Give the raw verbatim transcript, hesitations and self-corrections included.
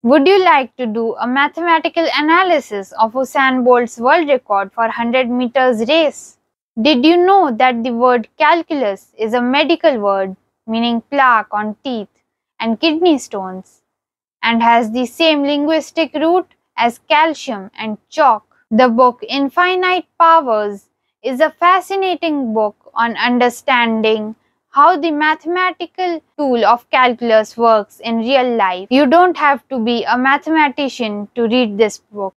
Would you like to do a mathematical analysis of Usain Bolt's world record for one hundred meters race? Did you know that the word calculus is a medical word meaning plaque on teeth and kidney stones and has the same linguistic root as calcium and chalk? The book Infinite Powers is a fascinating book on understanding how the mathematical tool of calculus works in real life. You don't have to be a mathematician to read this book.